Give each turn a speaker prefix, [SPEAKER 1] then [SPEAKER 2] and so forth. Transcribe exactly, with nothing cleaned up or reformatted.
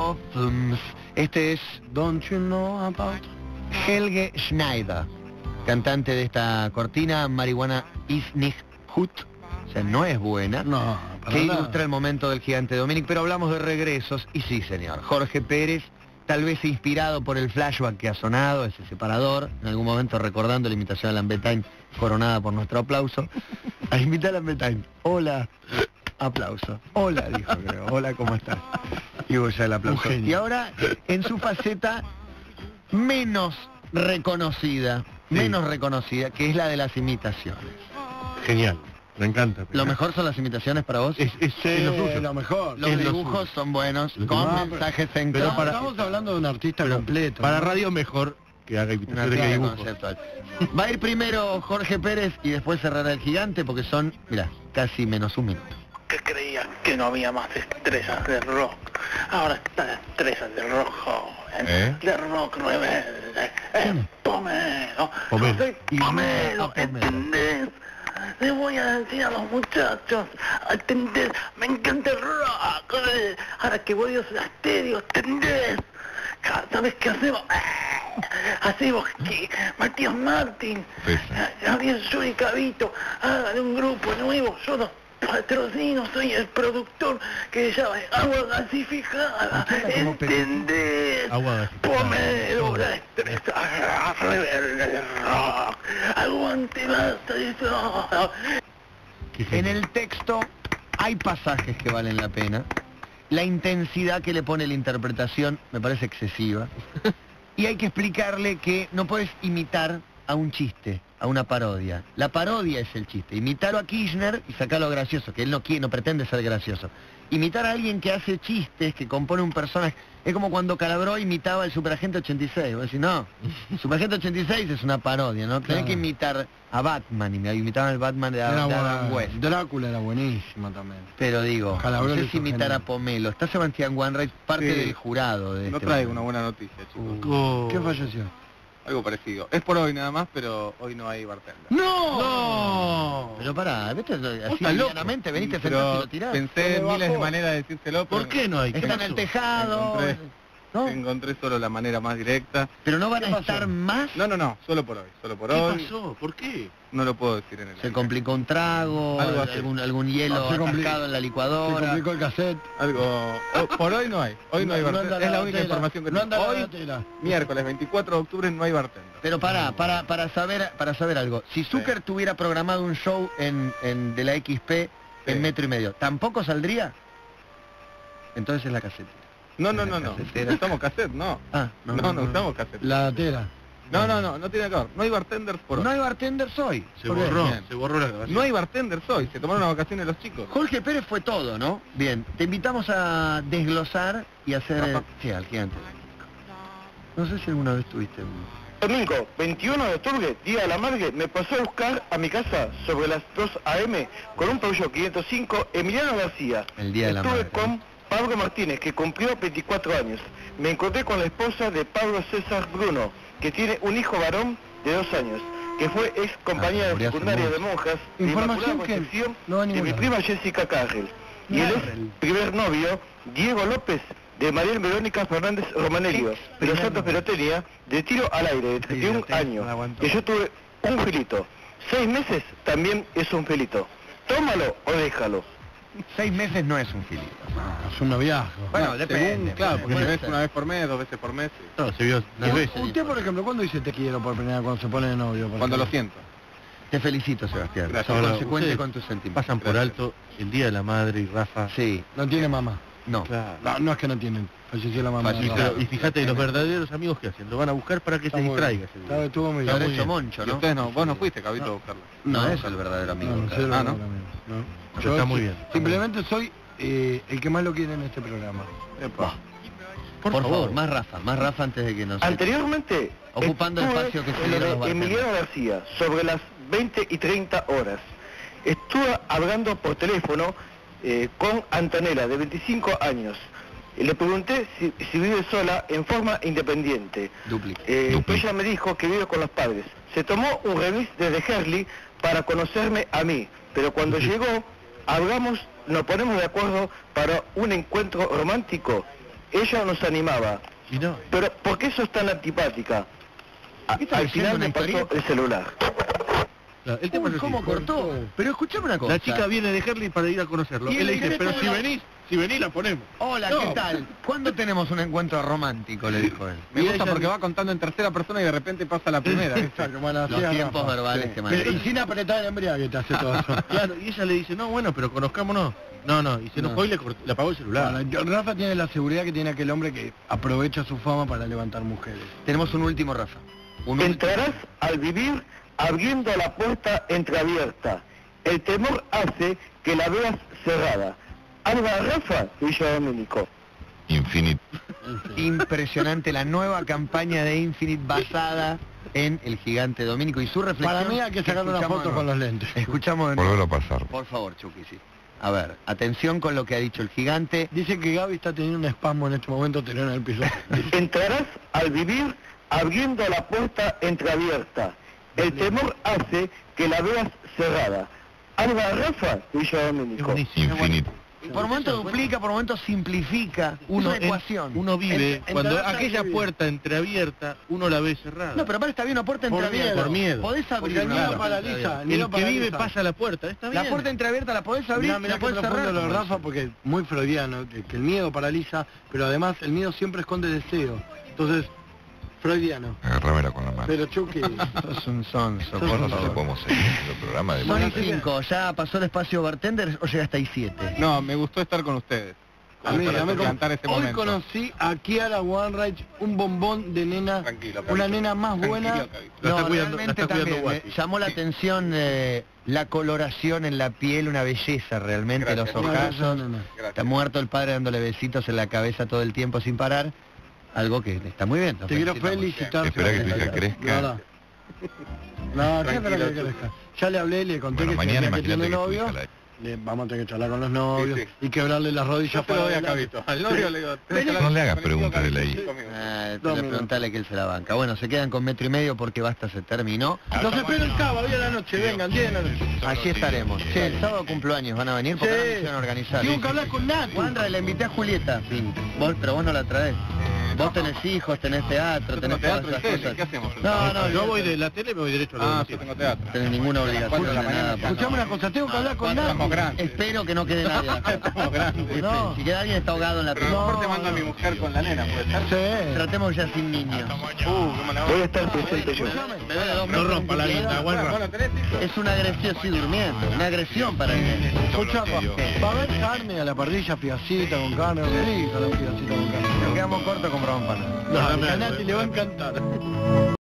[SPEAKER 1] Bothams. Este es
[SPEAKER 2] Don't you know about...
[SPEAKER 1] Helge Schneider, cantante de esta cortina, Marihuana ist nicht gut, o sea, no es buena,
[SPEAKER 2] No, para
[SPEAKER 1] que
[SPEAKER 2] nada.
[SPEAKER 1] ilustra el momento del gigante Dominic, pero hablamos de regresos, y sí, señor, Jorge Pérez, tal vez inspirado por el flashback que ha sonado, ese separador, en algún momento recordando la imitación a Lambertine, coronada por nuestro aplauso, a imitar a Lambertine, hola, aplauso, hola, dijo, creo, hola, ¿cómo estás? Y hubo ya el aplauso.
[SPEAKER 2] Un genio.
[SPEAKER 1] Y ahora, en su faceta menos reconocida,
[SPEAKER 3] Sí.
[SPEAKER 1] menos reconocida, que es la de las imitaciones.
[SPEAKER 3] Genial, me encanta.
[SPEAKER 1] ¿Lo mejor son las imitaciones para vos?
[SPEAKER 3] Es, es,
[SPEAKER 2] Sí,
[SPEAKER 3] es lo suyo.
[SPEAKER 2] lo mejor.
[SPEAKER 1] Los
[SPEAKER 3] es lo
[SPEAKER 1] dibujos
[SPEAKER 3] suyo.
[SPEAKER 1] son buenos,
[SPEAKER 3] Lo
[SPEAKER 1] con
[SPEAKER 2] demás,
[SPEAKER 1] mensajes en
[SPEAKER 3] pero
[SPEAKER 2] No,
[SPEAKER 3] para-
[SPEAKER 2] estamos hablando de un artista
[SPEAKER 3] Pero
[SPEAKER 2] completo.
[SPEAKER 3] Para
[SPEAKER 2] ¿no?
[SPEAKER 3] radio mejor que haga
[SPEAKER 1] una
[SPEAKER 3] imitaciones que
[SPEAKER 1] pieza
[SPEAKER 3] dibujos.
[SPEAKER 1] conceptual. Va a ir primero Jorge Pérez y después cerrará el gigante porque son, mira, casi menos un minuto.
[SPEAKER 4] Que creía que no había más estrellas de rock. Ahora están estrellas de rock joven,
[SPEAKER 3] ¿Eh?
[SPEAKER 4] de rock rebelde. Es Pomelo.
[SPEAKER 3] Pomelo.
[SPEAKER 4] Yo soy
[SPEAKER 1] Y
[SPEAKER 4] Pomelo,
[SPEAKER 1] a Pomelo.
[SPEAKER 4] ¿entendés? Le voy a decir a los muchachos, ¿entendés? Me encanta el rock. eh. Ahora que voy a los estéreos, ¿entendés? ¿Sabes qué hacemos? Hacemos que Matías Martín,
[SPEAKER 3] Pesa.
[SPEAKER 4] Gabriel Yuri Cabito, hagan un grupo nuevo. Yo no patrocino, soy el productor que se llama Agua Gasificada.
[SPEAKER 1] como
[SPEAKER 4] ¿Entendés?
[SPEAKER 3] Agua Gasificada.
[SPEAKER 4] Pomelo, la estrella rebelde de rock. Aguante basta de eso.
[SPEAKER 3] Qué
[SPEAKER 1] En
[SPEAKER 3] genial.
[SPEAKER 1] el texto hay pasajes que valen la pena. La intensidad que le pone la interpretación me parece excesiva. Y hay que explicarle que no puedes imitar a un chiste, a una parodia. La parodia es el chiste. Imitarlo a Kirchner y sacarlo gracioso, que él no quiere, no pretende ser gracioso. Imitar a alguien que hace chistes, que compone un personaje, es como cuando Calabró imitaba al Superagente ochenta y seis. Vos decís, no, Superagente ochenta y seis es una parodia, ¿no? Tenés
[SPEAKER 2] Claro.
[SPEAKER 1] que imitar a Batman, y me imitaban al Batman de,
[SPEAKER 2] Era
[SPEAKER 1] de
[SPEAKER 2] buena-
[SPEAKER 1] Adam West.
[SPEAKER 2] Drácula era buenísima también.
[SPEAKER 1] Pero digo,
[SPEAKER 2] Calabró
[SPEAKER 1] no
[SPEAKER 2] lo
[SPEAKER 1] sé si
[SPEAKER 2] hizo
[SPEAKER 1] imitar a
[SPEAKER 2] genial.
[SPEAKER 1] Pomelo. Está Sebastián Wainwright, parte
[SPEAKER 5] Sí.
[SPEAKER 1] del jurado de
[SPEAKER 5] No
[SPEAKER 1] este
[SPEAKER 5] traigo una
[SPEAKER 1] momento.
[SPEAKER 5] buena noticia, chicos.
[SPEAKER 3] Oh.
[SPEAKER 2] ¿Qué falleció?
[SPEAKER 5] Algo parecido. Es por hoy nada más, pero hoy no hay bartender.
[SPEAKER 2] ¡No!
[SPEAKER 3] ¡No!
[SPEAKER 1] Pero pará, ¿viste? Así
[SPEAKER 3] estás loco.
[SPEAKER 1] livianamente veniste
[SPEAKER 5] Pero
[SPEAKER 1] sentarte y lo tirás.
[SPEAKER 5] pensé en
[SPEAKER 2] Me
[SPEAKER 5] miles de
[SPEAKER 2] bajó.
[SPEAKER 5] maneras de decírselo, pero
[SPEAKER 3] ¿Por qué no hay? ¿Qué
[SPEAKER 1] Está en el
[SPEAKER 3] pasó?
[SPEAKER 1] tejado.
[SPEAKER 5] Encontré.
[SPEAKER 1] ¿No?
[SPEAKER 5] encontré solo la manera más directa.
[SPEAKER 1] Pero no van a
[SPEAKER 2] ¿Qué pasó?
[SPEAKER 1] estar más.
[SPEAKER 5] No, no, no, solo por hoy. Solo por
[SPEAKER 3] ¿Qué
[SPEAKER 5] hoy.
[SPEAKER 3] pasó? ¿Por qué?
[SPEAKER 5] No lo puedo decir en el
[SPEAKER 1] Se
[SPEAKER 5] aire.
[SPEAKER 1] complicó un trago,
[SPEAKER 5] Algo así.
[SPEAKER 1] algún, algún hielo
[SPEAKER 2] Ah, se compli-
[SPEAKER 1] atascado en la
[SPEAKER 2] Se
[SPEAKER 1] licuadora.
[SPEAKER 2] complicó el cassette.
[SPEAKER 5] Algo. oh, por hoy no hay. Hoy no, hay bartender.
[SPEAKER 2] anda
[SPEAKER 5] Es la
[SPEAKER 2] la
[SPEAKER 5] única
[SPEAKER 2] tela,
[SPEAKER 5] información que
[SPEAKER 2] no
[SPEAKER 5] tengo.
[SPEAKER 2] anda la
[SPEAKER 5] Hoy,
[SPEAKER 2] tela.
[SPEAKER 5] miércoles veinticuatro de octubre, no hay bartender.
[SPEAKER 1] Pero pará, para, para saber para saber algo. Si Zucker tuviera programado un show en, en de la X P en
[SPEAKER 5] Sí.
[SPEAKER 1] metro y medio, ¿tampoco saldría? Entonces es la casetera.
[SPEAKER 5] No, no,
[SPEAKER 1] En la
[SPEAKER 5] no, no.
[SPEAKER 1] casetera.
[SPEAKER 5] Usamos cassette, no.
[SPEAKER 1] Ah,
[SPEAKER 5] No, no, usamos cassette.
[SPEAKER 2] La tela.
[SPEAKER 5] No, no, no, no tiene que ver. No hay bartenders por hoy.
[SPEAKER 1] No hay bartenders hoy.
[SPEAKER 3] Se
[SPEAKER 1] ¿Por qué?
[SPEAKER 3] borró,
[SPEAKER 5] Bien.
[SPEAKER 3] se borró la grabación.
[SPEAKER 5] No hay bartenders hoy. Se tomaron las vacaciones los chicos.
[SPEAKER 1] Jorge Pérez fue todo, ¿no? Bien, te invitamos a desglosar y hacer...
[SPEAKER 5] Rafa.
[SPEAKER 1] Sí, al gigante. No sé si alguna vez tuviste un...
[SPEAKER 4] Domingo, veintiuno de octubre, Día de la Madre, me pasó a buscar a mi casa sobre las dos a eme con un Peugeot quinientos cinco Emiliano García.
[SPEAKER 1] El Día de la
[SPEAKER 4] Estuve
[SPEAKER 1] Madre.
[SPEAKER 4] con Pablo Martínez, que cumplió veinticuatro años. Me encontré con la esposa de Pablo César Bruno, que tiene un hijo varón de dos años, que fue ex compañera
[SPEAKER 1] Ah,
[SPEAKER 4] de
[SPEAKER 1] murió hace
[SPEAKER 4] secundaria
[SPEAKER 1] mucho.
[SPEAKER 4] de monjas de
[SPEAKER 2] Información
[SPEAKER 4] Inmaculada
[SPEAKER 2] que
[SPEAKER 4] Concepción
[SPEAKER 2] no va a
[SPEAKER 4] de
[SPEAKER 2] ningún
[SPEAKER 4] mi
[SPEAKER 2] lado.
[SPEAKER 4] prima Jessica Carrel. Y él
[SPEAKER 1] Carrel.
[SPEAKER 4] es primer novio, Diego López, de Mariel Verónica Fernández Romanelio,
[SPEAKER 1] Ex
[SPEAKER 4] de los
[SPEAKER 1] primer
[SPEAKER 4] Santos
[SPEAKER 1] novio.
[SPEAKER 4] Pelotería, de tiro al aire, de treinta y un
[SPEAKER 1] Pelotería,
[SPEAKER 4] años,
[SPEAKER 1] no aguantó.
[SPEAKER 4] que yo tuve un filito. Seis meses también es un filito. Tómalo o déjalo.
[SPEAKER 1] Seis meses no es un filito.
[SPEAKER 2] Ah, es un noviazgo.
[SPEAKER 1] Bueno,
[SPEAKER 5] No,
[SPEAKER 1] depende.
[SPEAKER 5] según- claro, porque
[SPEAKER 1] puede
[SPEAKER 5] se ves
[SPEAKER 1] ser.
[SPEAKER 5] una vez por mes, dos veces por mes. sí.
[SPEAKER 3] No, se vio dos veces.
[SPEAKER 2] Usted, por ejemplo, ¿cuándo dice te quiero por primera vez cuando se pone de novio? por
[SPEAKER 5] Cuando lo
[SPEAKER 2] ejemplo?
[SPEAKER 5] siento.
[SPEAKER 1] Te felicito, Sebastián.
[SPEAKER 5] Gracias.
[SPEAKER 1] Sos
[SPEAKER 3] Ahora,
[SPEAKER 1] consecuente
[SPEAKER 3] ustedes
[SPEAKER 1] con tus sentimientos.
[SPEAKER 3] Pasan por
[SPEAKER 5] Gracias.
[SPEAKER 3] alto el Día de la Madre y Rafa.
[SPEAKER 1] Sí,
[SPEAKER 2] No tiene mamá.
[SPEAKER 1] no.
[SPEAKER 3] Claro.
[SPEAKER 2] No, no es que no tienen. Falleció la mamá.
[SPEAKER 1] Falleció.
[SPEAKER 3] Y,
[SPEAKER 2] No.
[SPEAKER 3] pero- y fíjate, los verdaderos amigos que hacen, lo van a buscar para que
[SPEAKER 2] Está
[SPEAKER 3] se
[SPEAKER 2] muy
[SPEAKER 3] distraiga
[SPEAKER 2] bien.
[SPEAKER 3] ese
[SPEAKER 2] Está-
[SPEAKER 3] día.
[SPEAKER 2] Estuvo muy
[SPEAKER 1] Lo
[SPEAKER 2] bien.
[SPEAKER 1] habrá
[SPEAKER 3] muy
[SPEAKER 1] hecho
[SPEAKER 3] bien.
[SPEAKER 1] Moncho,
[SPEAKER 5] Y
[SPEAKER 1] ¿no?
[SPEAKER 5] ustedes no, vos no fuiste, Cabito, a buscarla.
[SPEAKER 1] No,
[SPEAKER 2] No,
[SPEAKER 1] es el verdadero amigo.
[SPEAKER 2] No, no,
[SPEAKER 1] claro.
[SPEAKER 2] soy
[SPEAKER 5] Ah, ¿no?
[SPEAKER 2] el amigo, no.
[SPEAKER 3] Pero está muy bien.
[SPEAKER 2] Simplemente soy eh, el que más lo quiere en este programa.
[SPEAKER 5] Epa.
[SPEAKER 1] Por, favor, más Rafa, más Rafa antes de que nos...
[SPEAKER 4] Anteriormente,
[SPEAKER 1] Ocupando el
[SPEAKER 4] estuve
[SPEAKER 1] espacio que se
[SPEAKER 4] en lo
[SPEAKER 1] dieron
[SPEAKER 4] de
[SPEAKER 1] los bartenders.
[SPEAKER 4] Emiliano García, sobre las veinte y treinta horas. Estuve hablando por teléfono eh, con Antonella, de veinticinco años. Y le pregunté si, si vive sola en forma independiente.
[SPEAKER 1] Dúplica.
[SPEAKER 4] Eh,
[SPEAKER 3] Dúplica.
[SPEAKER 4] ella me dijo que vive con los padres. Se tomó un remis desde Herley para conocerme a mí, pero cuando llegó, hablamos, nos ponemos de acuerdo para un encuentro romántico ella nos animaba.
[SPEAKER 3] Y no.
[SPEAKER 4] Pero, ¿por qué sos tan antipática? A-
[SPEAKER 1] ¿Qué está
[SPEAKER 4] al
[SPEAKER 1] diciendo,
[SPEAKER 4] final
[SPEAKER 1] una
[SPEAKER 4] me pasó
[SPEAKER 1] historieta?
[SPEAKER 4] el celular.
[SPEAKER 3] Claro, el tema
[SPEAKER 1] Uy,
[SPEAKER 3] es así.
[SPEAKER 1] ¿cómo cortó? Pero escuchame una cosa.
[SPEAKER 3] La chica viene de Herley para ir a conocerlo.
[SPEAKER 1] Y
[SPEAKER 3] Él
[SPEAKER 1] le
[SPEAKER 3] le dice,
[SPEAKER 1] diré
[SPEAKER 3] pero
[SPEAKER 1] cómo
[SPEAKER 3] si
[SPEAKER 1] la-
[SPEAKER 3] venís, si venís la ponemos.
[SPEAKER 1] Hola,
[SPEAKER 3] No.
[SPEAKER 1] ¿qué tal? ¿Cuándo tenemos un encuentro romántico? Le dijo él.
[SPEAKER 5] Me
[SPEAKER 3] Y
[SPEAKER 5] gusta
[SPEAKER 3] ella
[SPEAKER 5] porque
[SPEAKER 3] le-
[SPEAKER 5] va contando en tercera persona y de repente pasa la primera. ¿viste?
[SPEAKER 2] Exacto, bueno, así
[SPEAKER 1] Los
[SPEAKER 2] es,
[SPEAKER 1] tiempos
[SPEAKER 2] Rafa.
[SPEAKER 1] verbales
[SPEAKER 5] Sí.
[SPEAKER 1] que
[SPEAKER 2] Pero-
[SPEAKER 1] manejan.
[SPEAKER 2] y sin apretar el embriague te hace todo eso.
[SPEAKER 3] Claro, y ella le dice, no, bueno, pero conozcámonos. No, no, y se enojó
[SPEAKER 2] No.
[SPEAKER 3] y le, cort- le apagó el celular.
[SPEAKER 2] Bueno, yo- Rafa tiene la seguridad que tiene aquel hombre que aprovecha su fama para levantar mujeres.
[SPEAKER 1] Tenemos un último, Rafa. Un último.
[SPEAKER 4] Entrarás al vivir abriendo la puerta entreabierta. El temor hace que la veas cerrada. Alba Rafa, Villa Domínico.
[SPEAKER 6] Infinite.
[SPEAKER 1] Impresionante la nueva campaña de Infinite basada en el gigante Domínico y su reflexión.
[SPEAKER 2] Para mí hay que sacar una
[SPEAKER 1] escuchamos
[SPEAKER 2] foto
[SPEAKER 1] de
[SPEAKER 2] con
[SPEAKER 1] nuevo.
[SPEAKER 2] los lentes.
[SPEAKER 1] Escuchamos de nuevo.
[SPEAKER 6] Volverlo a pasar.
[SPEAKER 1] Por favor, Chucky, sí. A ver, atención con lo que ha dicho el gigante.
[SPEAKER 2] Dice que Gaby está teniendo un espasmo en este momento, tirado en el piso.
[SPEAKER 4] Entrarás al vivir abriendo la puerta entreabierta. El temor hace que la veas cerrada. Alba Rafa, Villa
[SPEAKER 3] Es
[SPEAKER 4] Domínico.
[SPEAKER 3] buenísimo.
[SPEAKER 6] Infinite.
[SPEAKER 1] Por momentos duplica, por momentos simplifica
[SPEAKER 3] Uno,
[SPEAKER 1] una
[SPEAKER 3] en-
[SPEAKER 1] ecuación.
[SPEAKER 3] uno vive,
[SPEAKER 2] En-
[SPEAKER 3] cuando
[SPEAKER 2] entrarás al
[SPEAKER 3] aquella
[SPEAKER 2] vivir.
[SPEAKER 3] puerta entreabierta, uno la ve cerrada.
[SPEAKER 1] No, pero para está bien una puerta
[SPEAKER 2] Por
[SPEAKER 1] entreabierta.
[SPEAKER 2] miedo.
[SPEAKER 3] Por miedo.
[SPEAKER 1] Podés
[SPEAKER 2] Porque
[SPEAKER 1] abrir
[SPEAKER 2] el
[SPEAKER 1] una
[SPEAKER 2] miedo
[SPEAKER 1] puerta.
[SPEAKER 2] paraliza.
[SPEAKER 3] El
[SPEAKER 2] El miedo
[SPEAKER 3] que vive
[SPEAKER 2] paraliza.
[SPEAKER 3] pasa la puerta, está bien.
[SPEAKER 1] La puerta entreabierta la podés abrir
[SPEAKER 2] Mirá,
[SPEAKER 1] y
[SPEAKER 2] mirá
[SPEAKER 1] la
[SPEAKER 2] que
[SPEAKER 1] podés
[SPEAKER 2] profundo
[SPEAKER 1] cerrar.
[SPEAKER 2] lo de Rafa porque es muy freudiano, que, que el miedo paraliza, pero además el miedo siempre esconde deseo. Entonces, freudiano.
[SPEAKER 6] Agárramela con la mano.
[SPEAKER 2] Pero Chucky,
[SPEAKER 1] Sos un sonso,
[SPEAKER 2] Sos
[SPEAKER 1] por
[SPEAKER 6] Vos no
[SPEAKER 1] favor.
[SPEAKER 6] sé, podemos seguir el programa de
[SPEAKER 1] Son y
[SPEAKER 6] Buenos Aires.
[SPEAKER 1] cinco, ¿ya pasó el espacio bartender o llegaste ahí siete?
[SPEAKER 5] No, me gustó estar con ustedes.
[SPEAKER 2] a mí,
[SPEAKER 5] Para
[SPEAKER 2] a mí como-
[SPEAKER 5] cantar este
[SPEAKER 2] hoy
[SPEAKER 5] momento.
[SPEAKER 2] conocí a Kiara Wanreich, un bombón de nena,
[SPEAKER 5] Tranquilo, Cabito.
[SPEAKER 2] una nena más buena.
[SPEAKER 5] Tranquilo, Cabito.
[SPEAKER 3] La está
[SPEAKER 1] No,
[SPEAKER 3] cuidando- la
[SPEAKER 1] realmente
[SPEAKER 3] está cuidando
[SPEAKER 1] también me
[SPEAKER 3] Guati.
[SPEAKER 1] llamó la atención eh, la coloración en la piel, una belleza realmente,
[SPEAKER 5] Gracias.
[SPEAKER 1] los
[SPEAKER 2] No,
[SPEAKER 1] ojazos.
[SPEAKER 2] no, no, no.
[SPEAKER 5] Gracias.
[SPEAKER 1] Está muerto el padre dándole besitos en la cabeza todo el tiempo sin parar. Algo que está muy bien. lo
[SPEAKER 2] Te quiero
[SPEAKER 1] felicitamos.
[SPEAKER 2] felicitar.
[SPEAKER 6] Espera que tu hija
[SPEAKER 2] Sebastián.
[SPEAKER 6] crezca.
[SPEAKER 2] No, no. No, ¿qué
[SPEAKER 5] Tranquilo,
[SPEAKER 2] espera que crezca? Ya le hablé, le conté
[SPEAKER 6] Bueno,
[SPEAKER 2] que
[SPEAKER 6] mañana
[SPEAKER 2] si el día que
[SPEAKER 6] imagínate
[SPEAKER 2] tiene
[SPEAKER 6] que tu
[SPEAKER 2] novio,
[SPEAKER 6] hija la...
[SPEAKER 2] le vamos a tener que charlar con los novios
[SPEAKER 5] Sí, sí.
[SPEAKER 2] y quebrarle las rodillas
[SPEAKER 5] Yo te lo doy a
[SPEAKER 2] adelante.
[SPEAKER 5] Cabito. Al novio le digo...
[SPEAKER 6] No le hagas preguntas de la I.
[SPEAKER 1] Ah,
[SPEAKER 2] Dos
[SPEAKER 1] pero
[SPEAKER 2] minutos.
[SPEAKER 1] preguntale que él se la banca. Bueno, se quedan con metro y medio porque basta se terminó.
[SPEAKER 2] Los espero en Cava, hoy a la noche, vengan, diez de la noche.
[SPEAKER 1] Allí estaremos. Che, el sábado cumpleaños van a venir porque
[SPEAKER 2] Sí.
[SPEAKER 1] ahora me hicieron organizar.
[SPEAKER 2] Tengo que hablar con Nati.
[SPEAKER 1] Wandra, le invité a Julieta. Vos, pero vos no la traes. Vos tenés hijos, tenés teatro,
[SPEAKER 5] Yo
[SPEAKER 1] tenés
[SPEAKER 5] tengo
[SPEAKER 1] todas
[SPEAKER 5] teatro y
[SPEAKER 1] esas
[SPEAKER 5] tele,
[SPEAKER 1] cosas.
[SPEAKER 5] ¿qué hacemos?
[SPEAKER 1] No, no,
[SPEAKER 3] Yo
[SPEAKER 1] yo
[SPEAKER 3] voy de la tele, me voy derecho a la
[SPEAKER 5] Ah, yo
[SPEAKER 3] domicilio.
[SPEAKER 5] tengo teatro.
[SPEAKER 1] No tenés ninguna obligación
[SPEAKER 5] cuatro de
[SPEAKER 1] de
[SPEAKER 5] la
[SPEAKER 1] nada.
[SPEAKER 5] mañana.
[SPEAKER 2] Escuchame una cosa, tengo que hablar con
[SPEAKER 5] Estamos
[SPEAKER 2] Nati.
[SPEAKER 5] grandes.
[SPEAKER 1] Espero que no quede nadie.
[SPEAKER 5] Estamos grandes.
[SPEAKER 2] No.
[SPEAKER 1] Si queda alguien está ahogado en la
[SPEAKER 5] Pero
[SPEAKER 1] piscina.
[SPEAKER 5] mejor te mando a mi mujer con la nena, ¿puede ser?
[SPEAKER 2] Sí.
[SPEAKER 1] Tratemos ya sin niños.
[SPEAKER 5] Uh, ¿cómo la
[SPEAKER 4] Voy a estar presente yo.
[SPEAKER 1] Me duele dos
[SPEAKER 3] No
[SPEAKER 1] metros
[SPEAKER 3] rompa la
[SPEAKER 1] veintiséis.
[SPEAKER 3] linda,
[SPEAKER 5] Bueno,
[SPEAKER 3] guarda.
[SPEAKER 5] bueno, ¿tenés hijos?
[SPEAKER 1] Es una agresión, sí, durmiendo. Una agresión para él.
[SPEAKER 2] Escucha, va a haber carne a la parrilla, fiacita con carne, rica la fiacita con carne.
[SPEAKER 1] Nos quedamos cortos, compramos pan.
[SPEAKER 2] No, a Nati le va a encantar.